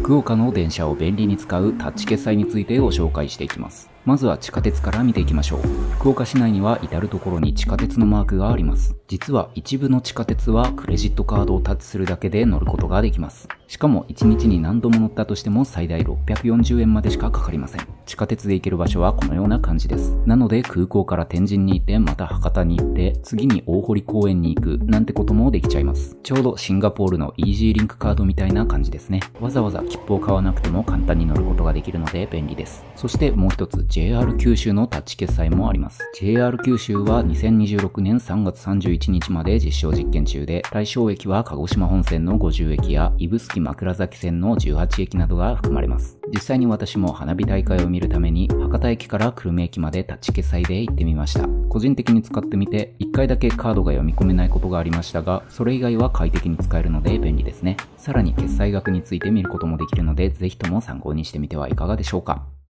福岡の電車を便利に使うタッチ決済についてご紹介していきます。まずは地下鉄から見ていきましょう。福岡市内には至るところに地下鉄のマークがあります。実は一部の地下鉄はクレジットカードをタッチするだけで乗ることができます。しかも1日に何度も乗ったとしても最大640円までしかかかりません。地下鉄で行ける場所はこのような感じです。なので空港から天神に行ってまた博多に行って次に大堀公園に行くなんてこともできちゃいます。ちょうどシンガポールのイージーリンクカードみたいな感じですね。わざわざ切符を買わなくても簡単に乗ることができるので便利です。そしてもう一つ JR 九州のタッチ決済もあります。JR 九州は2026年3月31日まで実証実験中で、対象駅は鹿児島本線の50駅や指宿枕崎線の18駅などが含まれます。実際に私も花火大会を見るために博多駅から久留米駅までタッチ決済で行ってみました。個人的に使ってみて1回だけカードが読み込めないことがありましたが、それ以外は快適に使えるので便利ですね。さらに決済額について見ることもできるので、ぜひとも参考にしてみてはいかがでしょうか。